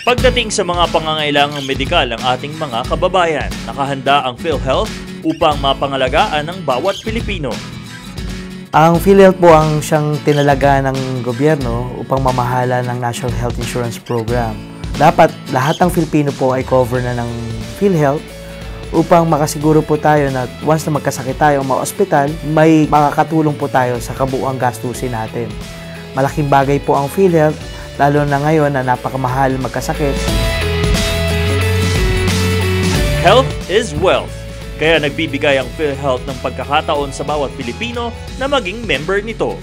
Pagdating sa mga pangangailangang medikal ng ating mga kababayan, nakahanda ang PhilHealth upang mapangalagaan ng bawat Pilipino. Ang PhilHealth po ang siyang tinalaga ng gobyerno upang mamahala ng National Health Insurance Program. Dapat lahat ng Filipino po ay cover na ng PhilHealth upang makasiguro po tayo na once na magkasakit tayo o ma-ospital, may makakatulong po tayo sa kabuuang gastusin natin. Malaking bagay po ang PhilHealth, lalo na ngayon na napakamahal magkasakit. Health is wealth. Kaya nagbibigay ang PhilHealth ng pagkakataon sa bawat Pilipino na maging member nito.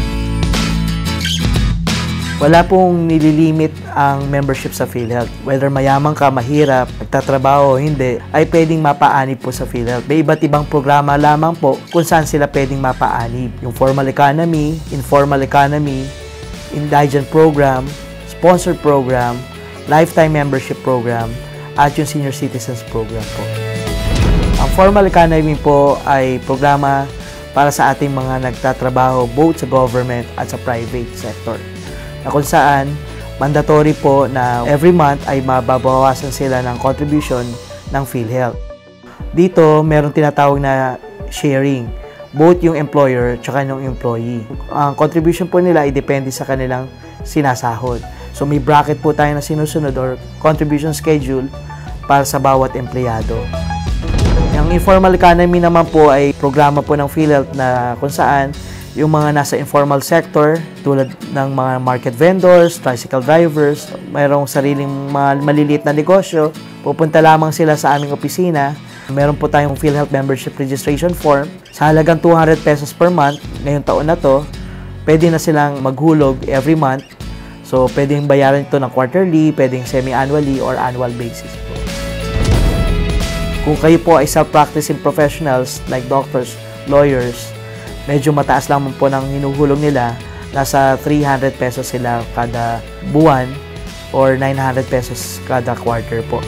Wala pong nililimit ang membership sa PhilHealth. Whether mayaman ka, mahirap, nagtatrabaho o hindi, ay pwedeng mapaanib po sa PhilHealth. May iba't ibang programa lamang po kung saan sila pwedeng mapaanib. Yung formal economy, informal economy, indigent program, sponsored program, lifetime membership program, at yung senior citizens program po. Ang formal economy po ay programa para sa ating mga nagtatrabaho both sa government at sa private sector. Na kung saan, mandatory po na every month ay mababawasan sila ng contribution ng PhilHealth. Dito, meron tinatawag na sharing, both yung employer at yung employee. Ang contribution po nila ay depende sa kanilang sinasahod. So may bracket po tayo na sinusunod or contribution schedule para sa bawat empleyado. Ang informal economy naman po ay programa po ng PhilHealth na kung saan yung mga nasa informal sector tulad ng mga market vendors, tricycle drivers, mayroong sariling maliliit na negosyo, pupunta lamang sila sa aming opisina. Meron po tayong PhilHealth membership registration form. Sa halagang 200 pesos per month, ngayong taon na to, pwede na silang maghulog every month. So, pwedeng bayaran ito ng quarterly, pwedeng semi-annually or annual basis po. Kung kayo po ay self-practicing professionals like doctors, lawyers, medyo mataas lang po ng hinuhulog nila. Nasa 300 pesos sila kada buwan or 900 pesos kada quarter po.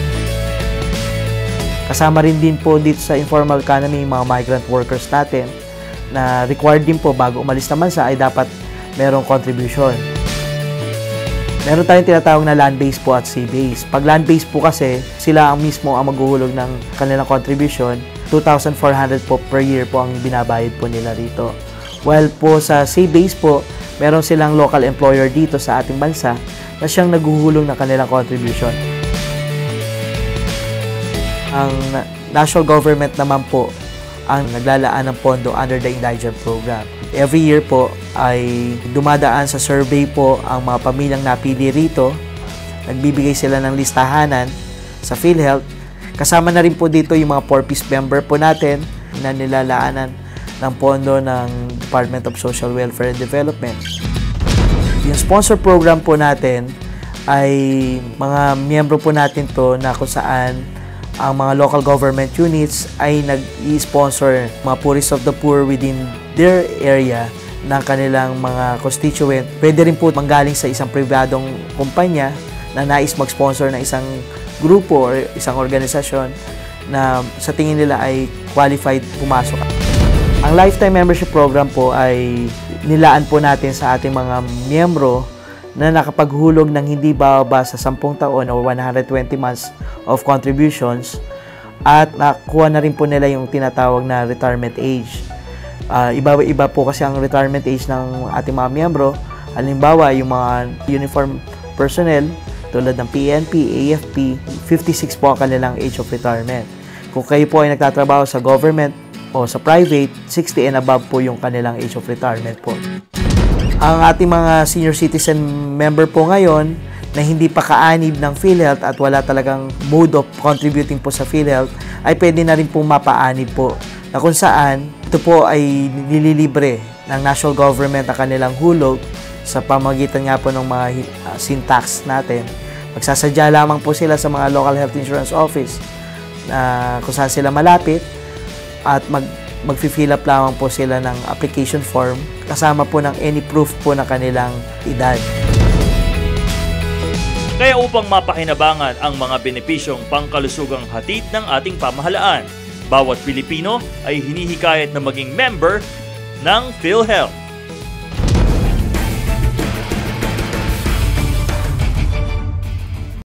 Kasama rin din po dito sa informal economy mga migrant workers natin na required din po bago umalis na bansa ay dapat merong contribution. Meron tayong tinatawag na land-based po at sea-based. Pag land-based po kasi, sila ang mismo ang maghuhulog ng kanilang contribution. 2,400 po per year po ang binabayad po nila rito. While po sa sea-based po, meron silang local employer dito sa ating bansa na siyang naghuhulog ng kanilang contribution. Ang national government naman po ang naglalaan ng pondo under the indigent program. Every year po ay dumadaan sa survey po ang mga pamilyang napili rito. Nagbibigay sila ng listahanan sa PhilHealth. Kasama na rin po dito yung mga 4-piece member po natin na nilalaanan ng pondo ng Department of Social Welfare and Development. Yung sponsor program po natin ay mga miyembro po natin to na kung saan ang mga local government units ay nag-i-sponsor mga poorest of the poor within their area ng kanilang mga constituent. Pwede rin po manggaling sa isang pribadong kumpanya na nais mag-sponsor ng isang grupo o isang organisasyon na sa tingin nila ay qualified pumasok. Ang lifetime membership program po ay nilaan po natin sa ating mga miyembro na nakapaghulog ng hindi bababa sa 10 taon o 120 months of contributions at nakuha na rin po nila yung tinatawag na retirement age. Iba-iba po kasi ang retirement age ng ating mga miyembro. Halimbawa, yung mga uniform personnel tulad ng PNP, AFP, 56 po ang kanilang age of retirement. Kung kayo po ay nagtatrabaho sa government o sa private, 60 and above po yung kanilang age of retirement po. Ang ating mga senior citizen member po ngayon na hindi pa kaanib ng PhilHealth at wala talagang mode of contributing po sa PhilHealth ay pwede na rin po mapaanib po na kung saan ito po ay nililibre ng national government ang kanilang hulog sa pamagitan nga po ng mga syntax natin. Magsasadya lamang po sila sa mga local health insurance office na kung saan sila malapit at mag-fill up lamang po sila ng application form kasama po ng any proof po na kanilang edad. Kaya upang mapakinabangan ang mga benepisyong pangkalusugang hatid ng ating pamahalaan, bawat Pilipino ay hinihikayat na maging member ng PhilHealth.